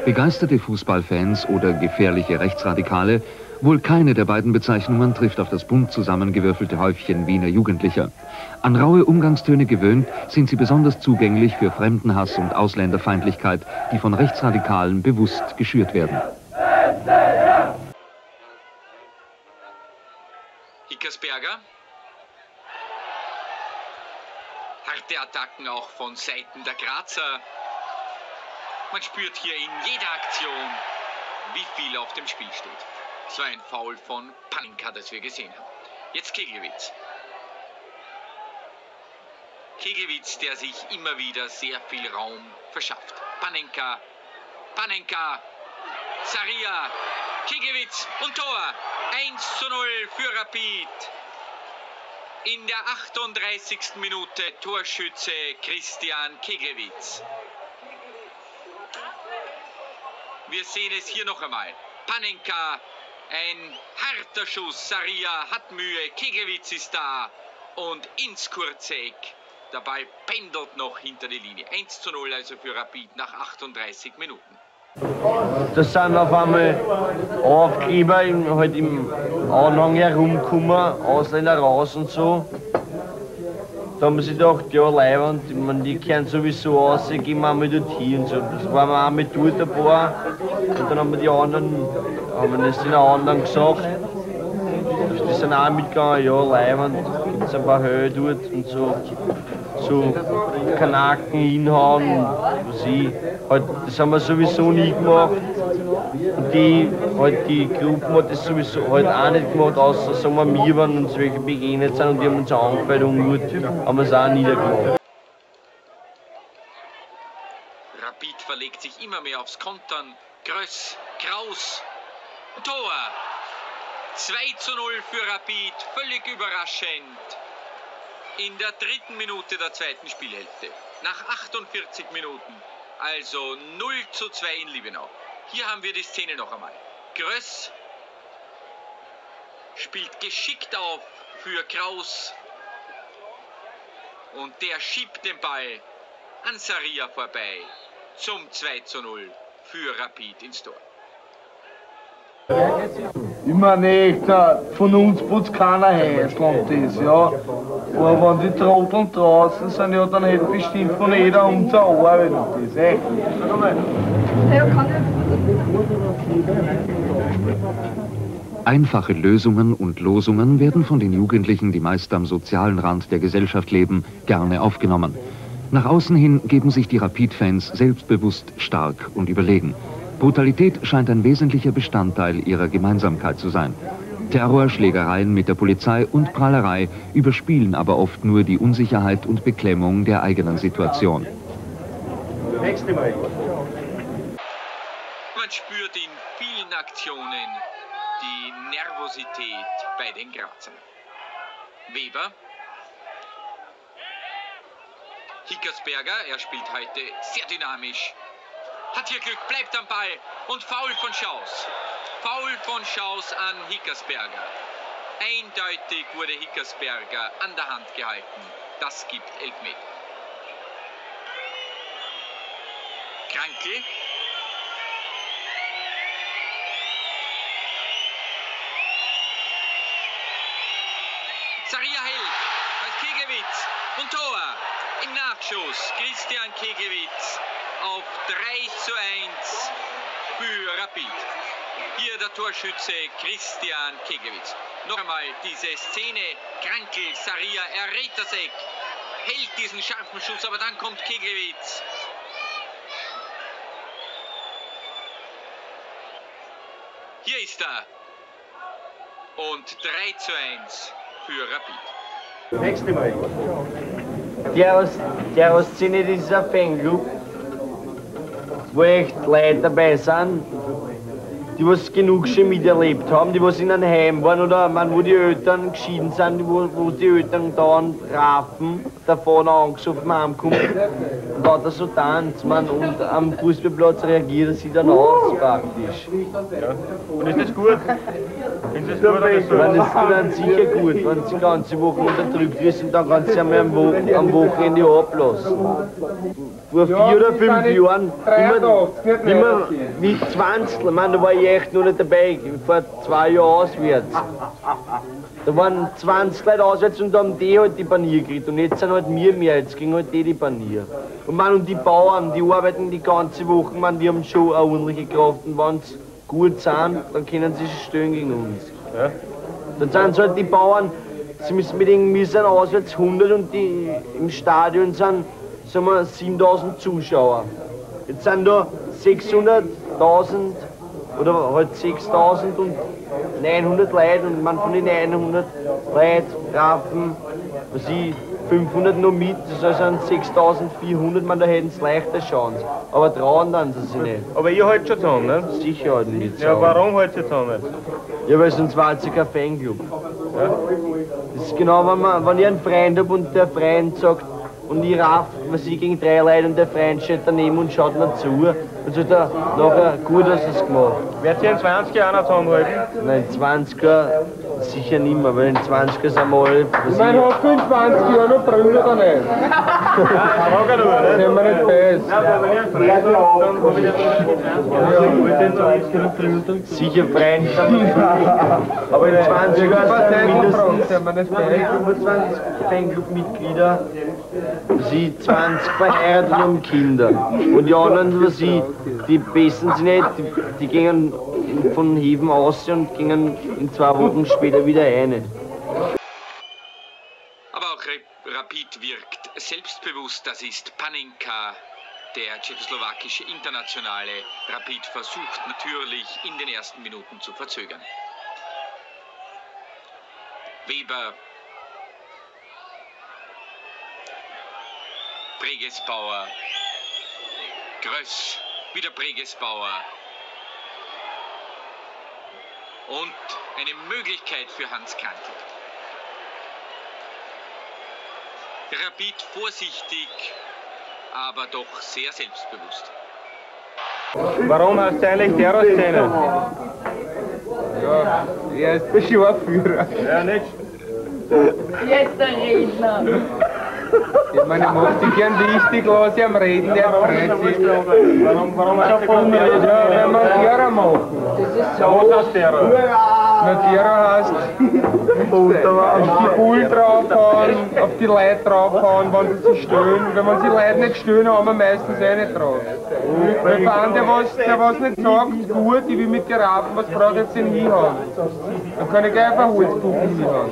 Begeisterte Fußballfans oder gefährliche Rechtsradikale, wohl keine der beiden Bezeichnungen trifft auf das bunt zusammengewürfelte Häufchen Wiener Jugendlicher. An raue Umgangstöne gewöhnt, sind sie besonders zugänglich für Fremdenhass und Ausländerfeindlichkeit, die von Rechtsradikalen bewusst geschürt werden. Hickersberger. Harte Attacken auch von Seiten der Grazer. Man spürt hier in jeder Aktion, wie viel auf dem Spiel steht. So ein Foul von Panenka, das wir gesehen haben. Jetzt Keglewitz. Keglewitz, der sich immer wieder sehr viel Raum verschafft. Panenka, Saria, Keglewitz und Tor. 1:0 für Rapid. In der 38. Minute Torschütze Christian Keglewitz. Wir sehen es hier noch einmal. Panenka, ein harter Schuss. Saria hat Mühe. Keglewitz ist da. Und ins kurze Eck. Der Ball pendelt noch hinter die Linie. 1:0 also für Rapid nach 38 Minuten. Das sind auf einmal Aufkleber halt im Anhang herumgekommen, Ausländer raus und so. Da haben wir sich gedacht, ja, Leihwand, die kehren sowieso aus, gehen wir einmal dorthin und so. Das waren wir einmal dort ein paar. Und dann haben wir das den anderen gesagt. Die sind auch mitgegangen, ja, Leihwand, gibt es ein paar Höhe dort und so Kanaken hinhauen, was ich. Halt, das haben wir sowieso nie gemacht. Und die Gruppen hat das sowieso halt auch nicht gemacht, außer sagen wir waren uns welche begegnet sind und die haben uns angefallen und gut haben wir es auch niedergemacht. Rapid verlegt sich immer mehr aufs Kontern. Gröss, Kraus, Tor. 2:0 für Rapid, völlig überraschend. In der 3. Minute der zweiten Spielhälfte. Nach 48 Minuten. Also 0:2 in Liebenau. Hier haben wir die Szene noch einmal. Gröss spielt geschickt auf für Kraus. Und der schiebt den Ball an Saria vorbei. Zum 2:0 für Rapid ins Tor. Ich meine echt, von uns putzt keiner Heißland das, ja. Aber wenn die Trotteln draußen sind, ja, dann hätte bestimmt von jeder unsere Arbeit und das, echt. Einfache Lösungen und Losungen werden von den Jugendlichen, die meist am sozialen Rand der Gesellschaft leben, gerne aufgenommen. Nach außen hin geben sich die Rapid-Fans selbstbewusst stark und überlegen. Brutalität scheint ein wesentlicher Bestandteil ihrer Gemeinsamkeit zu sein. Terror, Schlägereien mit der Polizei und Prahlerei überspielen aber oft nur die Unsicherheit und Beklemmung der eigenen Situation. Man spürt in vielen Aktionen die Nervosität bei den Grazern. Weber. Hickersberger, er spielt heute sehr dynamisch. Hat hier Glück, bleibt am Ball und Foul von Schaus. Foul von Schaus an Hickersberger. Eindeutig wurde Hickersberger an der Hand gehalten. Das gibt Elfmeter. Krankl. Saria hält bei Keglewitz und Tor. Im Nachschuss Christian Keglewitz auf 3:1 für Rapid. Hier der Torschütze Christian Keglewitz. Noch einmal diese Szene. Krankl, Saria errät das Eck, hält diesen scharfen Schuss, aber dann kommt Keglewitz. Hier ist er. Und 3:1 für Rapid. Nächste Mal. Der aus Szene dieser Fanclub, wo echt Leute dabei sind, die was genug schon miterlebt haben, die was in einem Heim waren oder wo die Eltern geschieden sind, wo die Eltern dauernd trafen, davon angesoffen heimkommen. Und da hat er so tanzt, und am Fußballplatz reagiert er sich dann aus praktisch. Ja. Und ist das gut? Dann ist es dann sicher gut, wenn sie die ganze Woche unterdrückt ist und dann kannst du sie einmal am Wochenende ablassen. Vor 4 oder 5 Jahren, wie 20, ich meine, da war ich echt noch nicht dabei, vor 2 Jahren auswärts. Da waren 20 Leute auswärts und da haben die halt die Panier gekriegt. Und jetzt sind halt wir mehr, jetzt kriegen halt die Panier. Und man, und die Bauern, die arbeiten die ganze Woche, man, die haben schon eine ordentliche Kraft. Und wenn sie gut sind, dann können sie sich stellen gegen uns. Ja? Dann sind halt die Bauern, sie müssen mit irgendwie sind auswärts 100 und die im Stadion sind, sagen wir, 7000 Zuschauer. Jetzt sind da 600.000 oder halt 6000 und 900 Leute und man von den 900 Leuten trafen, was ich, 500 noch mit, das sind 6400, man, da hätten sie leichter Chance. Aber trauen dann sie sich nicht. Aber ihr haltet schon zusammen, ne? Sicher halten wir zusammen. Ja, warum haltet ihr zusammen? Ja, weil sonst war es kein Fanclub. Ja? Das ist genau, wenn ich einen Freund habe und der Freund sagt, und ich raff, was ich gegen 3 Leute und der Freund steht daneben und schaut mir zu, dann sagt er nachher, gut hast du es gemacht. Werdet ihr in 20 Jahren noch zusammenhalten? Nein, 20er sicher nicht mehr, weil in 20er sind wir alle... Ich meine, hast du in 20 Jahren noch Brüder oder nicht? Frag er nur, ne? Sind wir nicht fest. Sicher Freund. Aber in 20er sind mindestens 25 Fanclub-Mitglieder. Sie 20 verheiratet und haben Kinder. Und die anderen, was sie, die besten sind nicht, die gehen von Heven aus und gingen in 2 Wochen später wieder rein. Aber auch Rapid wirkt selbstbewusst, das ist Panenka, der tschechoslowakische Internationale. Rapid versucht natürlich in den ersten Minuten zu verzögern. Weber. Bregesbauer, Gröss, wieder Bregesbauer und eine Möglichkeit für Hans Kantel. Rapid vorsichtig, aber doch sehr selbstbewusst. Warum hast du eigentlich Terror-Szene? Ja, er ist der Schwarführer. Ja, nicht? Jetzt der Redner. Ich meine, er macht sich gern wichtig, lass ihn am Reden, der freut sich. Warum hast du von mir? Ja, wenn wir Terror machen. Was heißt Terror? Na, Terror heißt, auf die Bullen draufhauen, auf die Leute draufhauen, wenn sie sich stöhnen. Wenn man die Leute nicht stöhnen, haben wir meistens eh nicht drauf. Weil für einen, der was nicht sagt, gut, ich will mit dir raten, was brauche ich jetzt denn hinhauen? Dann kann ich gleich einfach Holzpuppen hinhauen.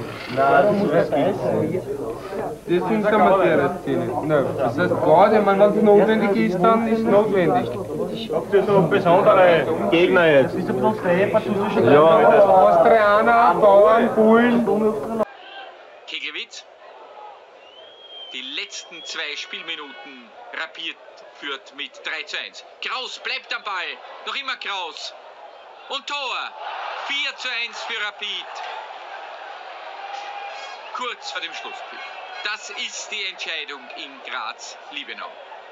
Das ist unsere Materie-Szene. Nein, das heißt, klar, wenn es notwendig ist, dann ist es notwendig. Habt ihr so besondere Gegner jetzt? Ist ein bisschen Ja, Austrianer, Bauern, Bullen. Keglewitz. Die letzten 2 Spielminuten. Rapid führt mit 3:1. Kraus bleibt am Ball. Noch immer Kraus. Und Tor. 4:1 für Rapid. Kurz vor dem Schlusspfiff. Das ist die Entscheidung in Graz-Liebenau.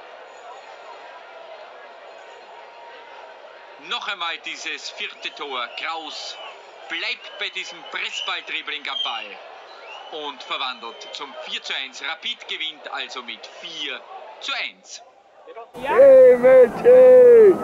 Noch einmal dieses 4. Tor. Kraus bleibt bei diesem Pressball-Dribbling am Ball und verwandelt zum 4:1. Rapid gewinnt also mit 4:1. Hey, Mädchen!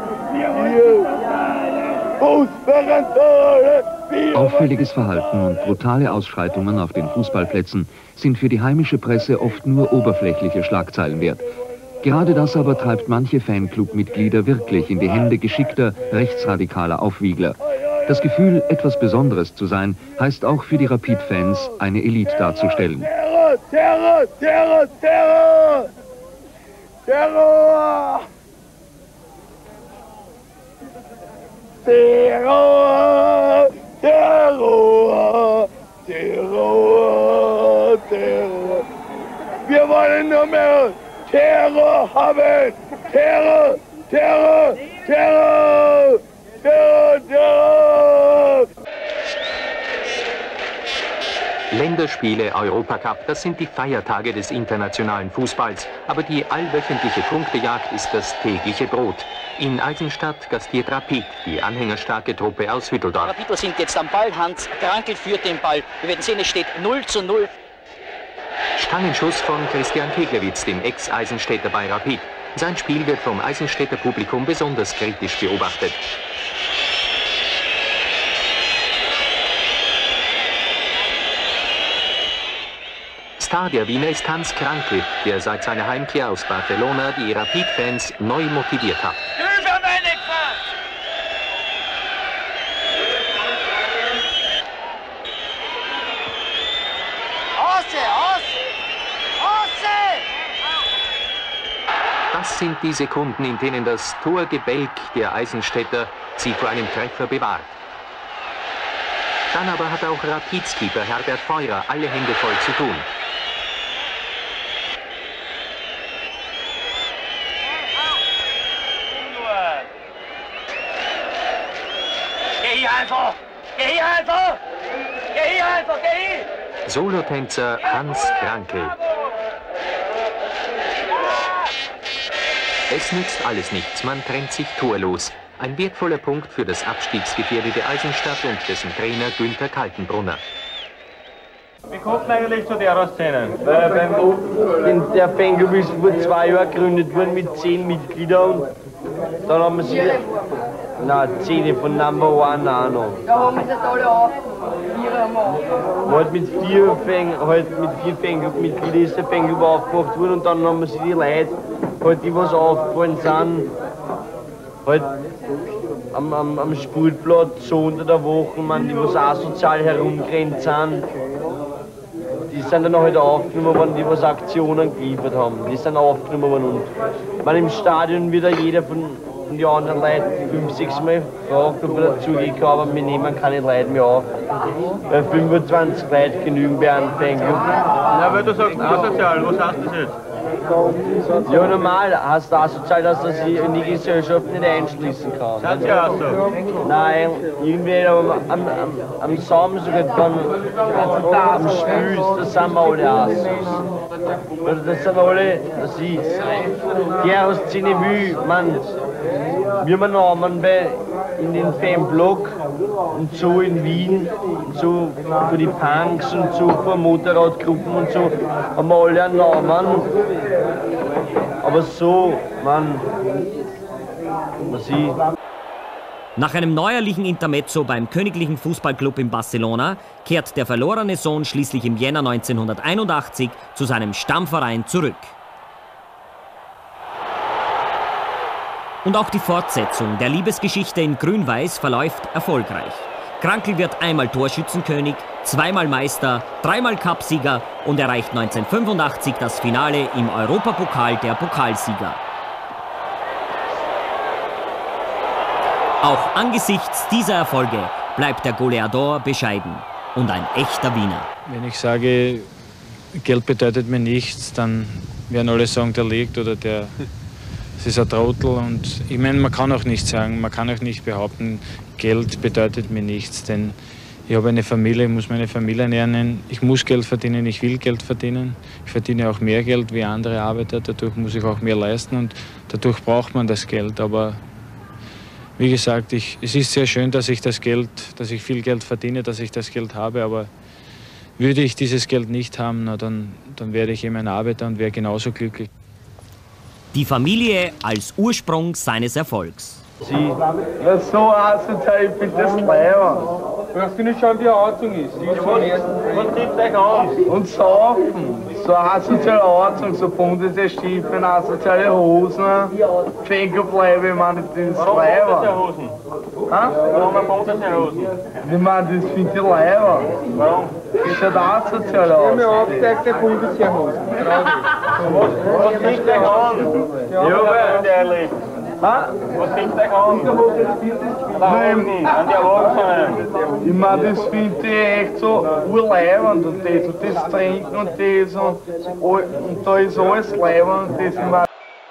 Auffälliges Verhalten und brutale Ausschreitungen auf den Fußballplätzen sind für die heimische Presse oft nur oberflächliche Schlagzeilen wert. Gerade das aber treibt manche Fanclub-Mitglieder wirklich in die Hände geschickter, rechtsradikaler Aufwiegler. Das Gefühl, etwas Besonderes zu sein, heißt auch für die Rapid-Fans, eine Elite darzustellen. Terror! Terror! Terror! Terror! Terror! Terror! Terror! Terror! Terror! Wir wollen nur mehr Terror haben! Terror! Terror! Terror! Terror! Terror! Länderspiele, Europacup, das sind die Feiertage des internationalen Fußballs. Aber die allwöchentliche Punktejagd ist das tägliche Brot. In Eisenstadt gastiert Rapid, die anhängerstarke Truppe aus Hütteldorf. Rapidler sind jetzt am Ball, Hans Krankl führt den Ball. Wir werden sehen, es steht 0:0. Stangenschuss von Christian Keglewitz, dem Ex-Eisenstädter bei Rapid. Sein Spiel wird vom Eisenstädter Publikum besonders kritisch beobachtet. Star der Wiener ist Hans Krankl, der seit seiner Heimkehr aus Barcelona die Rapid-Fans neu motiviert hat. Das sind die Sekunden, in denen das Torgebälk der Eisenstädter sie vor einem Treffer bewahrt. Dann aber hat auch Rapids-Keeper Herbert Feurer alle Hände voll zu tun. Geh hier einfach! Geh hier einfach! Geh hier einfach! Geh hier! Solotänzer Hans Krankl. Es nützt alles nichts, man trennt sich torlos. Ein wertvoller Punkt für das abstiegsgefährdete Eisenstadt und dessen Trainer Günther Kaltenbrunner. Wie kommt man eigentlich zu der Szene? Der Fanclub ist vor 2 Jahren gegründet worden mit 10 Mitgliedern. Dann haben wir sie... Nein, 10 von Number One auch noch. Da haben sie alle auf. 4 Mal. Halt mit 4 Fanclub-Mitgliedern ist der Fanclub aufgemacht worden und dann haben wir sie die Leute, halt, die was aufgefallen sind, halt am Spielplatz so unter der Woche, man, die was asozial herumgerannt sind, die sind dann halt aufgenommen worden, die was Aktionen geliefert haben. Die sind aufgenommen worden und man, im Stadion wird ja jeder von die anderen Leute 5, 6 Mal gefragt, ob er dazugehen kann, aber wir nehmen keine Leute mehr auf. Weil 25 Leute genügen bei einem Fanclub. Ja, weil du sagst asozial, was heißt das jetzt? Ja, normal heißt asozial, dass er sich in die Gesellschaft nicht einschließen kann. Seid ihr auch so? Nein, irgendwie am Samstag, am Spiel, das sind wir alle Assos. Das sind alle, das ist, der aus Zinevue, man, wie man Namen in den Fanblock und so in Wien, und so für die Punks und so für Motorradgruppen und so, haben wir alle einen Namen. Aber so, man sieht. Nach einem neuerlichen Intermezzo beim Königlichen Fußballclub in Barcelona kehrt der verlorene Sohn schließlich im Jänner 1981 zu seinem Stammverein zurück. Und auch die Fortsetzung der Liebesgeschichte in Grün-Weiß verläuft erfolgreich. Krankl wird einmal Torschützenkönig, 2-mal Meister, 3-mal Cupsieger und erreicht 1985 das Finale im Europapokal der Pokalsieger. Auch angesichts dieser Erfolge bleibt der Goleador bescheiden und ein echter Wiener. Wenn ich sage, Geld bedeutet mir nichts, dann werden alle sagen, der liegt oder der... Es ist ein Trottel und ich meine, man kann auch nicht sagen, man kann auch nicht behaupten, Geld bedeutet mir nichts, denn ich habe eine Familie, ich muss meine Familie ernähren, ich muss Geld verdienen, ich will Geld verdienen, ich verdiene auch mehr Geld wie andere Arbeiter, dadurch muss ich auch mehr leisten und dadurch braucht man das Geld, aber wie gesagt, es ist sehr schön, dass ich viel Geld verdiene, dass ich das Geld habe, aber würde ich dieses Geld nicht haben, na, dann wäre ich eben ein Arbeiter und wäre genauso glücklich. Die Familie als Ursprung seines Erfolgs. Das so asozial, ich bin das Leiber. Du hast nicht schauen, wie eine Anzug ist. Was zieht euch an? Und saufen. So asoziale Anzug, so bunte Stiefel, asoziale Hosen, Fanclub-Leibe, ich meine, das ist Leiber. Hosen? Warum ein bunte Hosen? Ich meine, das finde ich Leiber. Warum? Das schaut asozial aus. Ich habe mir aufgezeigte Bundesheerhosen. Was zieht euch an? Ja, ehrlich. Was zieht euch an? An die Erwachsenen. Ich meine, das finde ich echt so urleibend und das Trinken und das und da ist alles leibend und das immer.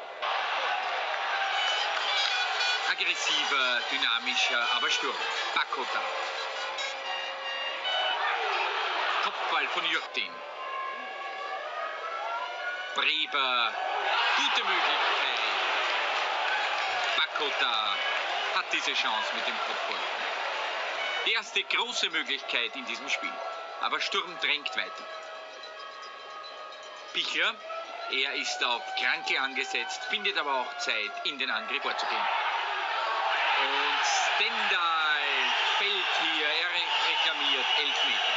Aggressiver, dynamischer, aber stur. Bakota. Kopfball von Jürtin. Breber, gute Möglichkeit. Bakota hat diese Chance mit dem Kopfball. Die erste große Möglichkeit in diesem Spiel. Aber Sturm drängt weiter. Pichler, er ist auf Krankl angesetzt, findet aber auch Zeit, in den Angriff vorzugehen. Und Stendal fällt hier, er reklamiert Elfmeter.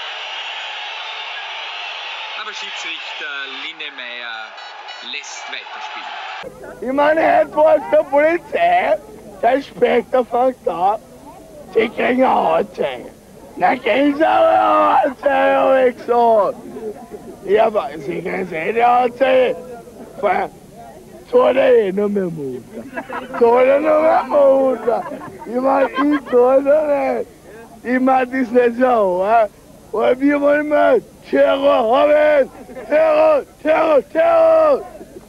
Aber Schiedsrichter Linnemeyer lässt weiterspielen. Ich meine, heute war es der Polizei, der Inspektor fängt an, sie kriegen eine Anzeige. Na, gehen Sie aber eine Anzeige, habe ich gesagt. Ja, aber Sie kriegen eine Anzeige. Zahl ich noch mehr Mutter. Zahl ich noch mehr Mutter. Ich meine, ich zahl doch nicht. Ich meine, das ist nicht so, aber wir wollen mal Terror haben. Terror, Terror, Terror.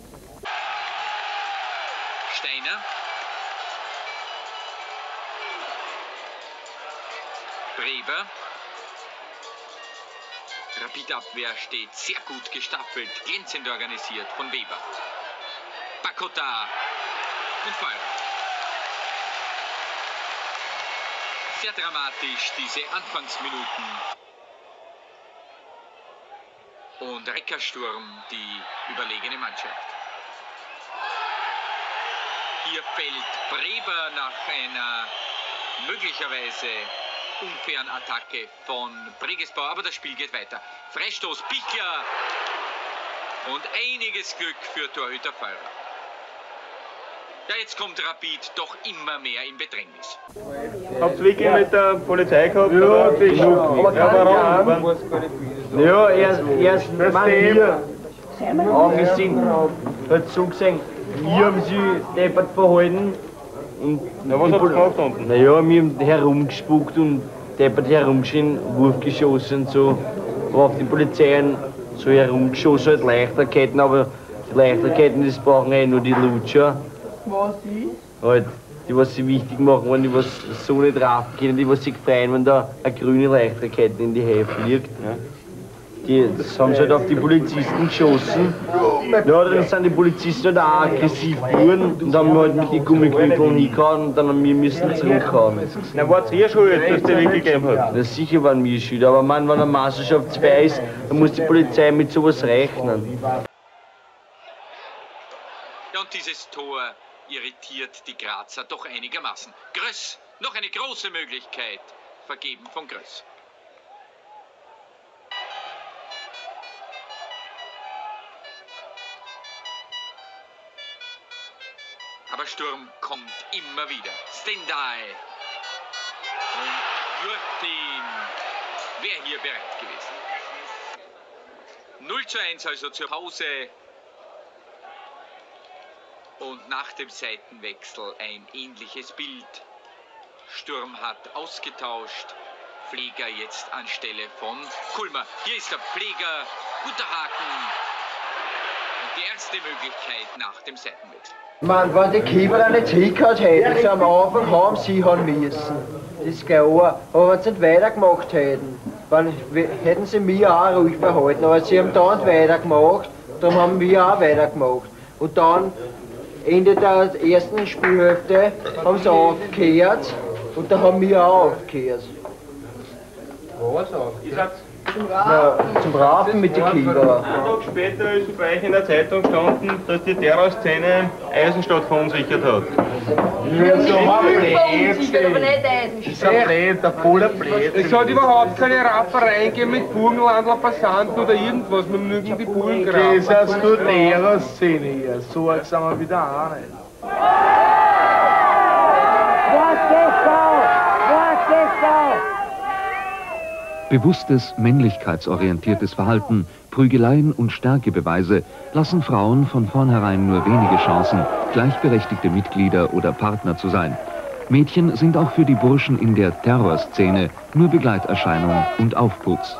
Steiner. Breber. Rapid-Abwehr steht sehr gut gestaffelt, glänzend organisiert von Weber. Bakota und Feuer. Sehr dramatisch diese Anfangsminuten. Und Reckersturm, die überlegene Mannschaft. Hier fällt Breber nach einer möglicherweise unfairen Attacke von Bregesbauer, aber das Spiel geht weiter. Freistoß, Pichler und einiges Glück für Torhüter Feurer. Ja, jetzt kommt Rapid doch immer mehr in Bedrängnis. Habt ihr wirklich mit der Polizei gehabt? Ja, genug. Ja, warum? Ja, erst waren wir angesehen, hat so gesehen, wir haben sie deppert verhalten. Und ja, was habt ihr gemacht unten? Naja, wir haben herumgespuckt und deppert herumgeschrien, Wurf geschossen und so. Worauf die Polizei so herumgeschossen hat, Leichterketten, aber die Leichterketten, das brauchen ja nur die Lutscher. Was ist? Halt, die was sie wichtig machen, wenn die was so nicht raffen können, die was sich freuen, wenn da eine grüne Leichterkette in die Hälfte liegt. Ja. Das haben sie halt auf die Polizisten geschossen. Ja, dann sind die Polizisten halt auch aggressiv geworden und haben halt mit den Gummiknüppeln hingehauen und dann haben wir müssen zurückhauen. Na, wart ihr schuld, dass die weggegeben hat? Na, sicher waren wir schuld, aber man, wenn eine Meisterschaft 2 ist, dann muss die Polizei mit sowas rechnen. Ja, und dieses Tor irritiert die Grazer doch einigermaßen. Gröss, noch eine große Möglichkeit, vergeben von Gröss. Aber Sturm kommt immer wieder. Stendal und Jürtin wäre hier bereit gewesen. 0:1 also zur Pause. Und nach dem Seitenwechsel ein ähnliches Bild. Sturm hat ausgetauscht. Pfleger jetzt anstelle von Kulmer. Hier ist der Pfleger. Guter Haken. Und die erste Möglichkeit nach dem Seitenwechsel. Man, wenn die Keeper nicht hingehauen hätten, so am Anfang haben sie haben müssen. Das ist klar. Aber wenn sie nicht weitergemacht hätten, dann hätten sie mich auch ruhig behalten. Aber sie haben dann weitergemacht, darum haben wir auch weitergemacht. Und dann, Ende der ersten Spielhälfte, haben sie aufgehört und da haben wir auch aufgehört. Was auch? Zum Rafen mit den Keeper. Ein Tag später ist bei euch in der Zeitung gestanden, dass die Terrorszene Eisenstadt verunsichert hat. Ja, so aber nicht der voller Blödsinn. Es hat überhaupt keine Raffereien gegeben mit Burgenlandler, Passanten oder irgendwas. Wir mögen die Bullen graben. Das ist nur Terrorszene hier. So arg sind wir wieder auch nicht. Bewusstes, männlichkeitsorientiertes Verhalten, Prügeleien und Stärkebeweise lassen Frauen von vornherein nur wenige Chancen, gleichberechtigte Mitglieder oder Partner zu sein. Mädchen sind auch für die Burschen in der Terrorszene nur Begleiterscheinung und Aufputz.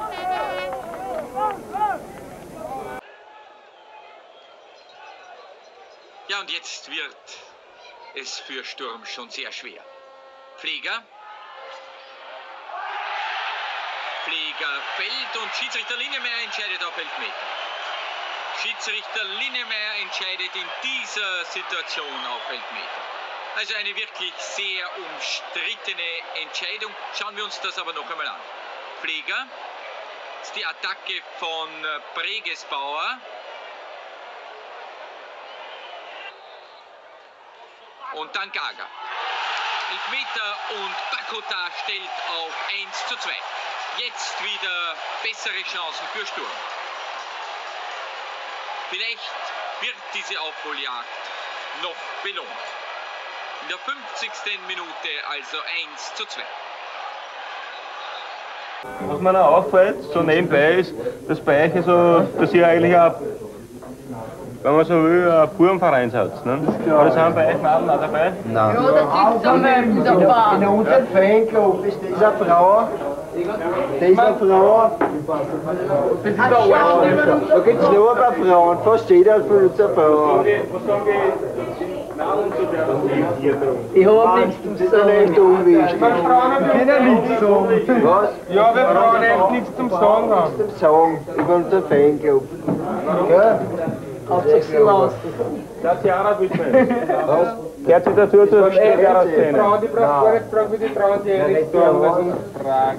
Ja, und jetzt wird es für Sturm schon sehr schwer. Pfleger Pfleger fällt und Schiedsrichter Linnemeyer entscheidet auf Elfmeter. Schiedsrichter Linnemeyer entscheidet in dieser Situation auf Elfmeter. Also eine wirklich sehr umstrittene Entscheidung. Schauen wir uns das aber noch einmal an. Pfleger, das ist die Attacke von Bregesbauer. Und dann Gaga. Elfmeter und Bakota stellt auf 1:2. Jetzt wieder bessere Chancen für Sturm. Vielleicht wird diese Aufholjagd noch belohnt. In der 50. Minute also 1:2. Was mir noch auffällt, so nebenbei ist, dass bei euch so, dass ihr eigentlich auch, wenn man so will, ein Bubenverein seid. Ne? Aber das haben bei euch Mädchen auch dabei? Nein. Ja, das ist in unserem Fanclub ist dieser Frau. Dieser Frau. Da gibt es nur ein paar Frauen, fast jeder von uns eine Frau. Ich habe nichts zum Sagen. Wir Frauen können nichts sagen. Was? Ja, wir Frauen haben nichts zum Sagen haben. Nichts zum Sagen, über unseren Fanclub. Ja? Hauptsächlich lassen. Der hat sich auch nicht mitnehmen. Was? Der hat sich dazu zur Stärker-Szene. Die Frauen, die braucht gar nicht fragen, wie die trauen sich nichts sagen, was uns fragen.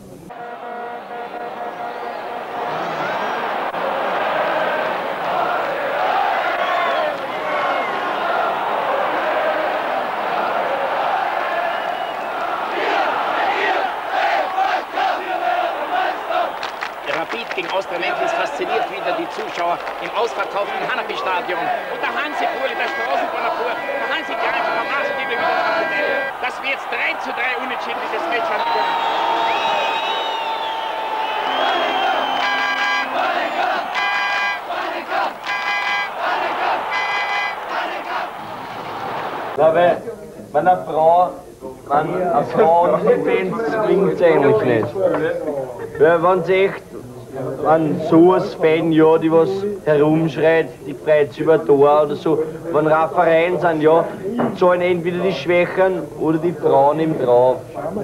Gegen Austria Mechels fasziniert wieder die Zuschauer im ausverkauften Hanapi-Stadion. Und der Hansi Burli, der Straßenbahner vor, der Hansi Klein von der Maßgebung wieder drauf. Das wird jetzt 3:3 unentschieden, dieses Match an. Ja, weil eine Frau und die Fans zwingt es eigentlich nicht. Weil wenn sie echt an so ein Fan, ja, die was herumschreit, die freut sich über Tor oder so. Wenn Raffereien sind, ja, zahlen entweder die Schwächeren oder die Frauen im drauf.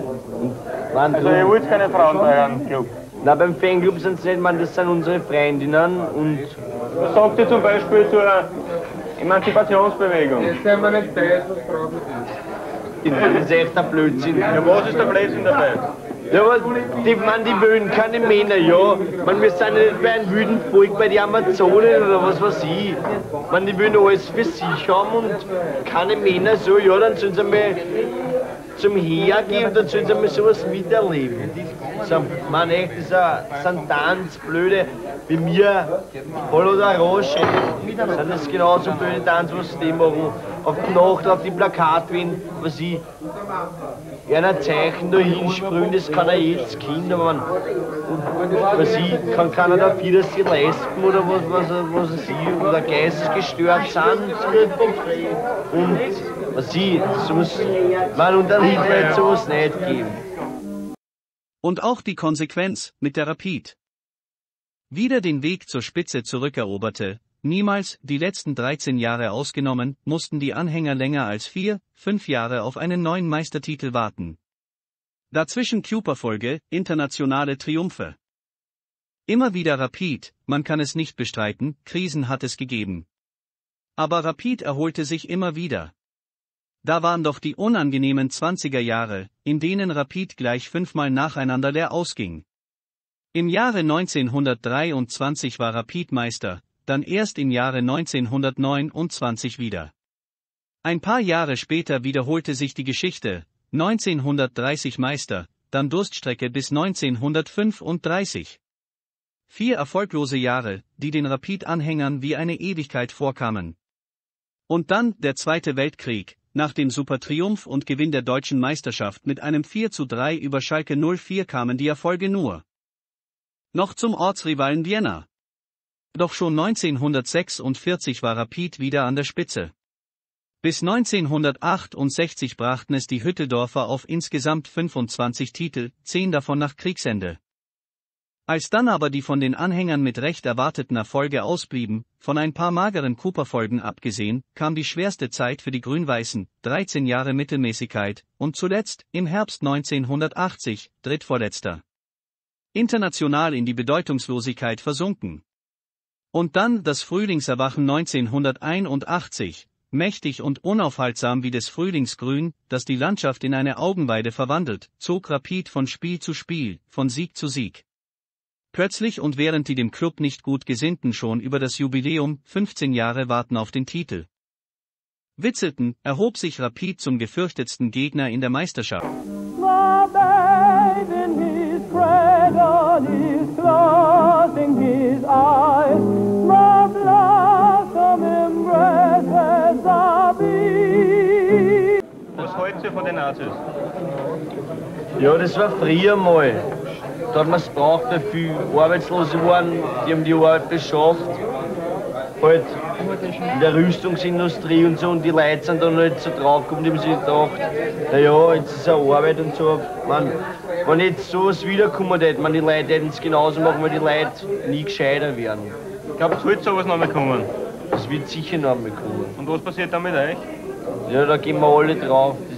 Also ihr wollt keine Frauen bei eurem Club? Nein, beim Fanclub sind es nicht, man, das sind unsere Freundinnen und... Was sagt ihr zum Beispiel zur Emanzipationsbewegung? Jetzt sind wir nicht böse, was brauchen wir? Das ist echt ein Blödsinn. Ja, was ist der Blödsinn dabei? Ja, aber die wollen keine Männer, ja. Wir sind nicht bei einem wilden Volk bei den Amazonen oder was weiß ich. Die wollen alles für sich haben und keine Männer so, ja, dann sollen sie mal zum Heer gehen und dann sollen sie mal sowas miterleben. So, man, echt, das sind Tanzblöde wie mir, Voll oder Roche, sind das genauso blöde Tanz, was die machen. Auf die Nacht, auf die Plakatwände, was ich. Einer Zeichen da hinsprühen, das kann ja jedes Kind, aber was ich, kann keiner dafür, dass sie Lesben oder was sie oder geistesgestört sind. Und was ich, sowas, und dann wird sowas nicht geben. Und auch die Konsequenz mit der Rapid. Wieder den Weg zur Spitze zurückeroberte, niemals, die letzten 13 Jahre ausgenommen, mussten die Anhänger länger als 4, 5 Jahre auf einen neuen Meistertitel warten. Dazwischen Cup-Erfolge, internationale Triumphe. Immer wieder Rapid, man kann es nicht bestreiten, Krisen hat es gegeben. Aber Rapid erholte sich immer wieder. Da waren doch die unangenehmen 20er Jahre, in denen Rapid gleich 5-mal nacheinander leer ausging. Im Jahre 1923 war Rapid Meister, dann erst im Jahre 1929 wieder. Ein paar Jahre später wiederholte sich die Geschichte, 1930 Meister, dann Durststrecke bis 1935. 4 erfolglose Jahre, die den Rapid-Anhängern wie eine Ewigkeit vorkamen. Und dann der Zweite Weltkrieg, nach dem Supertriumph und Gewinn der deutschen Meisterschaft mit einem 4:3 über Schalke 04 kamen die Erfolge nur noch zum Ortsrivalen Vienna. Doch schon 1946 war Rapid wieder an der Spitze. Bis 1968 brachten es die Hütteldorfer auf insgesamt 25 Titel, 10 davon nach Kriegsende. Als dann aber die von den Anhängern mit Recht erwarteten Erfolge ausblieben, von ein paar mageren Cooper-Folgen abgesehen, kam die schwerste Zeit für die Grün-Weißen, 13 Jahre Mittelmäßigkeit, und zuletzt, im Herbst 1980, drittvorletzter. international in die Bedeutungslosigkeit versunken. Und dann das Frühlingserwachen 1981, mächtig und unaufhaltsam wie des Frühlingsgrün, das die Landschaft in eine Augenweide verwandelt, zog Rapid von Spiel zu Spiel, von Sieg zu Sieg. Plötzlich und während die dem Club nicht gut Gesinnten schon über das Jubiläum, 15 Jahre warten auf den Titel, witzelten, erhob sich Rapid zum gefürchtetsten Gegner in der Meisterschaft. Was haltet ihr von den Nazis? Ja, das war früher mal. Da hat man es braucht, weil viele Arbeitslose waren, die haben die Arbeit beschafft. Halt in der Rüstungsindustrie und so, und die Leute sind dann halt so draufgekommen, die haben sich gedacht, naja, jetzt ist eine Arbeit und so. Man, wenn jetzt sowas wiederkommen hätte, die Leute hätten es genauso machen, weil die Leute nie gescheiter werden. Ich glaube, es wird sowas noch mal kommen. Das wird sicher noch mal kommen. Und was passiert dann mit euch? Ja, da gehen wir alle drauf.